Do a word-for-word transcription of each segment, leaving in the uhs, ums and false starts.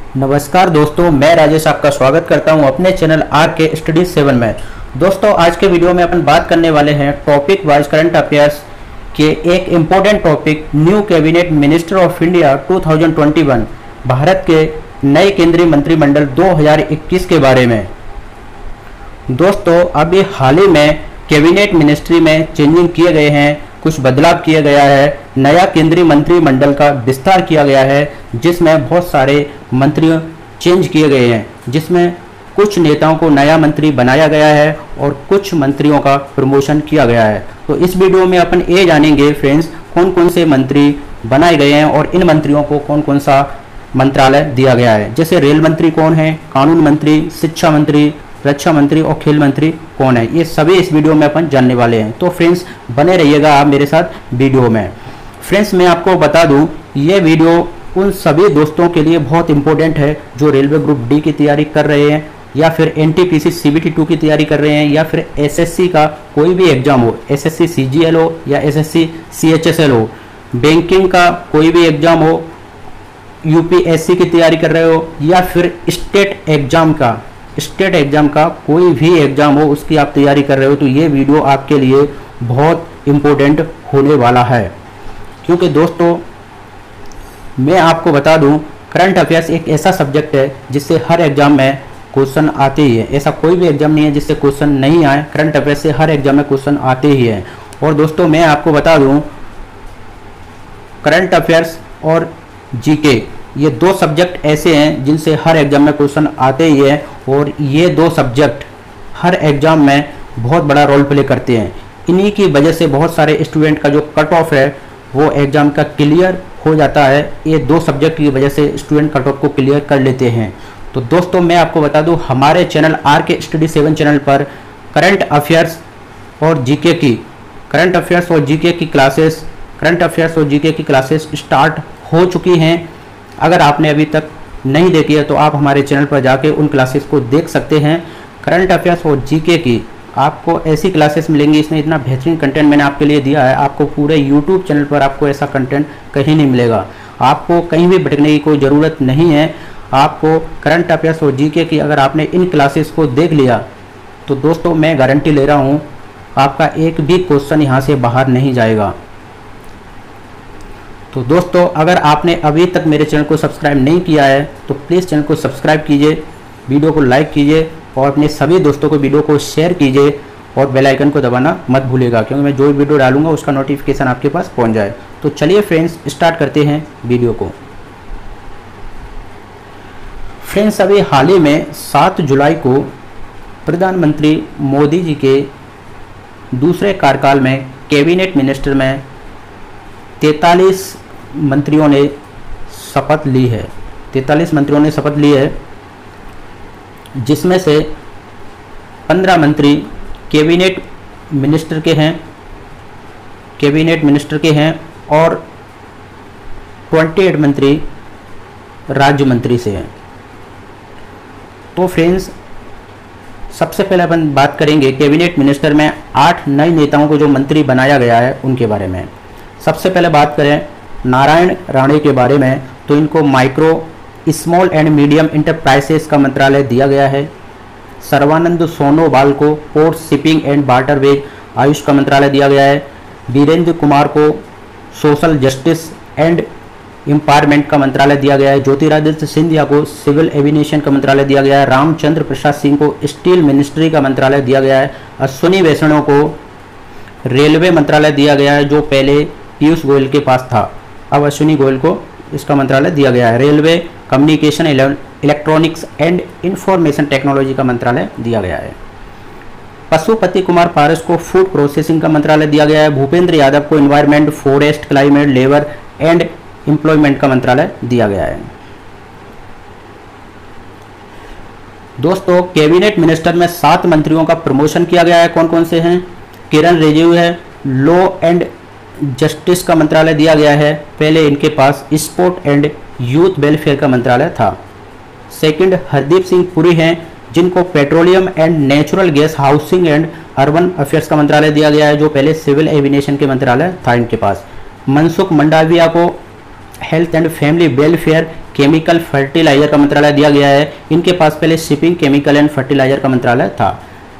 नमस्कार दोस्तों, मैं राजेश आपका स्वागत करता हूं अपने channel R K study seven में। दोस्तों, आज के वीडियो में अपन बात करने वाले हैं टॉपिक वाइज करंट अफेयर्स के एक important topic new cabinet minister of India दो हज़ार इक्कीस, भारत के नए केंद्रीय मंत्रिमंडल दो हज़ार इक्कीस के बारे में। दोस्तों, अभी हाल ही में कैबिनेट मिनिस्ट्री में चेंजिंग किए गए हैं, कुछ बदलाव किया गया है, नया केंद्रीय मंत्रिमंडल का विस्तार किया गया है, जिसमें बहुत सारे मंत्री चेंज किए गए हैं, जिसमें कुछ नेताओं को नया मंत्री बनाया गया है और कुछ मंत्रियों का प्रमोशन किया गया है। तो इस वीडियो में अपन ये जानेंगे फ्रेंड्स, कौन कौन से मंत्री बनाए गए हैं और इन मंत्रियों को कौन कौन सा मंत्रालय दिया गया है। जैसे रेल मंत्री कौन है, कानून मंत्री, शिक्षा मंत्री, रक्षा मंत्री और खेल मंत्री कौन है, ये सभी इस वीडियो में अपन जानने वाले हैं। तो फ्रेंड्स, बने रहिएगा आप मेरे साथ वीडियो में। फ्रेंड्स, मैं आपको बता दूं, ये वीडियो उन सभी दोस्तों के लिए बहुत इंपॉर्टेंट है जो रेलवे ग्रुप डी की तैयारी कर रहे हैं, या फिर एनटीपीसी सीबीटी टू की तैयारी कर रहे हैं, या फिर एसएससी का कोई भी एग्जाम हो, एसएससी सीजीएल हो या एसएससी सीएचएसएल हो, बैंकिंग का कोई भी एग्जाम हो, यूपीएससी की तैयारी कर रहे हो, या फिर स्टेट एग्जाम का स्टेट एग्जाम का कोई भी एग्जाम हो, उसकी आप तैयारी कर रहे हो, तो ये वीडियो आपके लिए बहुत इम्पोर्टेंट होने वाला है। क्योंकि दोस्तों, मैं आपको बता दूं, करंट अफेयर्स एक ऐसा सब्जेक्ट है जिससे हर एग्जाम में क्वेश्चन आते ही है। ऐसा कोई भी एग्जाम नहीं है जिससे क्वेश्चन नहीं आए, करंट अफेयर्स से हर एग्जाम में क्वेश्चन आते ही है। और दोस्तों, मैं आपको बता दूं, करंट अफेयर्स और जीके ये दो सब्जेक्ट ऐसे हैं जिनसे हर एग्जाम में क्वेश्चन आते ही है, और ये दो सब्जेक्ट हर एग्जाम में बहुत बड़ा रोल प्ले करते हैं। इन्हीं की वजह से बहुत सारे स्टूडेंट का जो कट ऑफ है वो एग्जाम का क्लियर हो जाता है। ये दो सब्जेक्ट की वजह से स्टूडेंट कट ऑफ को क्लियर कर लेते हैं। तो दोस्तों, मैं आपको बता दूं, हमारे channel R K study seven channel पर करंट अफेयर्स और जीके की करंट अफेयर्स और जीके की क्लासेस करंट अफेयर्स और जीके की क्लासेस स्टार्ट हो चुकी हैं। अगर आपने अभी तक नहीं देखी है तो आप हमारे चैनल पर जाके उन क्लासेस को देख सकते हैं। करंट अफेयर्स और जीके की आपको ऐसी क्लासेस मिलेंगी, इसमें इतना बेहतरीन कंटेंट मैंने आपके लिए दिया है, आपको पूरे यूट्यूब चैनल पर आपको ऐसा कंटेंट कहीं नहीं मिलेगा। आपको कहीं भी भटकने की कोई ज़रूरत नहीं है। आपको करंट अफेयर्स और जीके की अगर आपने इन क्लासेस को देख लिया तो दोस्तों, मैं गारंटी ले रहा हूँ, आपका एक भी क्वेश्चन यहाँ से बाहर नहीं जाएगा। तो दोस्तों, अगर आपने अभी तक मेरे चैनल को सब्सक्राइब नहीं किया है तो प्लीज़ चैनल को सब्सक्राइब कीजिए, वीडियो को लाइक कीजिए और अपने सभी दोस्तों को वीडियो को शेयर कीजिए और बेल आइकन को दबाना मत भूलिएगा, क्योंकि मैं जो वीडियो डालूंगा उसका नोटिफिकेशन आपके पास पहुंच जाए। तो चलिए फ्रेंड्स, स्टार्ट करते हैं वीडियो को। फ्रेंड्स, अभी हाल ही में सात जुलाई को प्रधानमंत्री मोदी जी के दूसरे कार्यकाल में कैबिनेट मिनिस्टर में तैंतालीस मंत्रियों ने शपथ ली है तैंतालीस मंत्रियों ने शपथ ली है, जिसमें से पंद्रह मंत्री कैबिनेट मिनिस्टर के हैं कैबिनेट मिनिस्टर के हैं और अट्ठाईस मंत्री राज्य मंत्री से हैं। तो फ्रेंड्स, सबसे पहले अपन बात करेंगे कैबिनेट मिनिस्टर में आठ नए नेताओं को जो मंत्री बनाया गया है उनके बारे में। सबसे पहले बात करें नारायण राणे के बारे में, तो इनको micro small and medium enterprises का मंत्रालय दिया गया है। सर्वानंद सोनोवाल को port shipping and waterways AYUSH का मंत्रालय दिया गया है। वीरेंद्र कुमार को सोशल जस्टिस एंड एम्पावरमेंट का मंत्रालय दिया गया है। ज्योतिरादित्य सिंधिया को सिविल एविएशन का मंत्रालय दिया गया है। रामचंद्र प्रसाद सिंह को स्टील मिनिस्ट्री का मंत्रालय दिया गया है। अश्विनी वैष्णव को रेलवे मंत्रालय दिया गया है, जो पहले पीयूष गोयल के पास था, अब अश्विनी गोयल को इसका मंत्रालय दिया गया है। Railway communication electronics and information technology का मंत्रालय दिया गया है। पशुपति कुमार पारस को फूड प्रोसेसिंग का मंत्रालय दिया गया है। भूपेंद्र यादव को environment, forest, climate, labour and employment का मंत्रालय दिया गया है। दोस्तों, कैबिनेट मिनिस्टर में सात मंत्रियों का प्रमोशन किया गया है। कौन कौन से हैं? किरण रिजिजू है, लॉ एंड जस्टिस का मंत्रालय दिया गया है। पहले इनके पास स्पोर्ट एंड यूथ वेलफेयर का मंत्रालय था। सेकंड, हरदीप सिंह पुरी हैं, जिनको petroleum and natural gas, housing and urban affairs का मंत्रालय दिया गया है, जो पहले सिविल एविएशन के मंत्रालय था इनके पास। मनसुख मंडाविया को health and family welfare chemical fertiliser का मंत्रालय दिया गया है। इनके पास पहले शिपिंग केमिकल एंड फर्टिलाइजर का मंत्रालय था।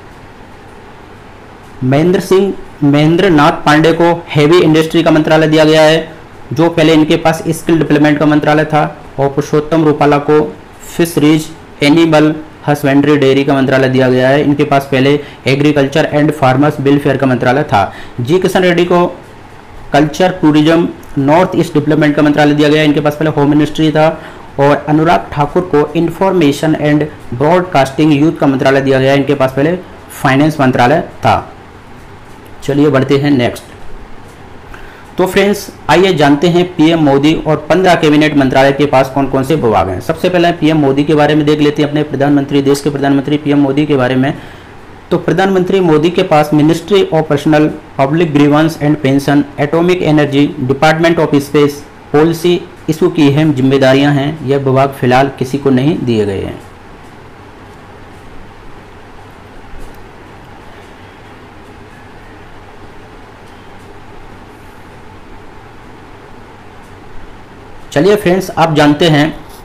महेंद्र सिंह महेंद्र नाथ पांडे को हेवी इंडस्ट्री का मंत्रालय दिया गया है, जो पहले इनके पास स्किल डेवलपमेंट का मंत्रालय था। और पुरुषोत्तम रूपाला को फिशरीज एनिमल हस्बेंड्री डेयरी का मंत्रालय दिया गया है। इनके पास पहले एग्रीकल्चर एंड फार्मर्स वेलफेयर का मंत्रालय था। जी किशन रेड्डी को culture tourism north east development का मंत्रालय दिया गया है। इनके पास पहले होम मिनिस्ट्री था। और अनुराग ठाकुर को इंफॉर्मेशन एंड ब्रॉडकास्टिंग यूथ का मंत्रालय दिया गया है। इनके पास पहले फाइनेंस मंत्रालय था। चलिए बढ़ते हैं नेक्स्ट। तो फ्रेंड्स आइए जानते हैं पीएम मोदी और पंद्रह कैबिनेट मंत्रालय के पास कौन कौन से विभाग हैं। सबसे पहले पीएम मोदी के बारे में देख लेते हैं, अपने प्रधानमंत्री, देश के प्रधानमंत्री पीएम मोदी के बारे में। तो प्रधानमंत्री मोदी के पास ministry of personnel public grievance and pension, atomic energy, department of space, policy issue की अहम जिम्मेदारियां हैं। यह विभाग फिलहाल किसी को नहीं दिए गए हैं। चलिए फ्रेंड्स आप जानते हैं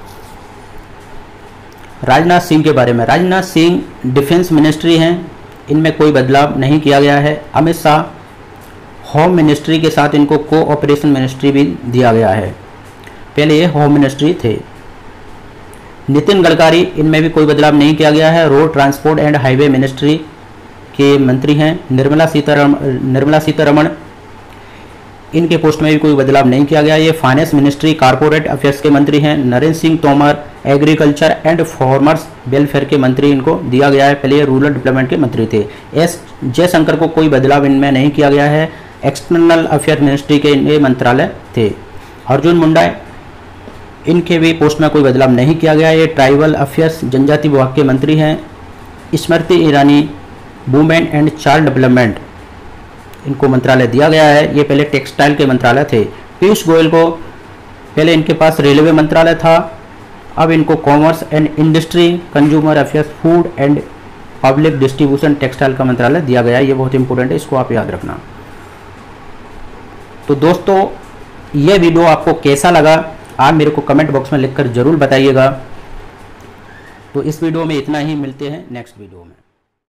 राजनाथ सिंह के बारे में। राजनाथ सिंह डिफेंस मिनिस्ट्री हैं, इनमें कोई बदलाव नहीं किया गया है। अमित शाह होम मिनिस्ट्री के साथ इनको कोऑपरेशन मिनिस्ट्री भी दिया गया है, पहले ये होम मिनिस्ट्री थे। नितिन गडकरी, इनमें भी कोई बदलाव नहीं किया गया है, road transport and highway ministry के मंत्री हैं। निर्मला सीतारमण निर्मला सीतारमण इनके पोस्ट में भी कोई बदलाव नहीं किया गया। ये फाइनेंस मिनिस्ट्री कारपोरेट अफेयर्स के मंत्री हैं। Narendra Singh Tomar agriculture and farmers welfare के मंत्री इनको दिया गया है, पहले ये रूरल डेवलपमेंट के मंत्री थे। एस जयशंकर को कोई बदलाव इनमें नहीं किया गया है, एक्सटर्नल अफेयर मिनिस्ट्री के ये मंत्रालय थे। अर्जुन मुंडा, इनके भी पोस्ट में कोई बदलाव नहीं किया गया। ये ट्राइबल अफेयर्स जनजाति विभाग के मंत्री हैं। Smriti Irani women and child development, इनको मंत्रालय दिया गया है, ये पहले टेक्सटाइल के मंत्रालय थे। पीयूष गोयल को पहले इनके पास रेलवे मंत्रालय था, अब इनको commerce and industry, consumer affairs, food and public distribution, textile का मंत्रालय दिया गया है। ये बहुत इंपॉर्टेंट है, इसको आप याद रखना। तो दोस्तों ये वीडियो आपको कैसा लगा आप मेरे को कमेंट बॉक्स में लिखकर जरूर बताइएगा। तो इस वीडियो में इतना ही, मिलते हैं नेक्स्ट वीडियो में।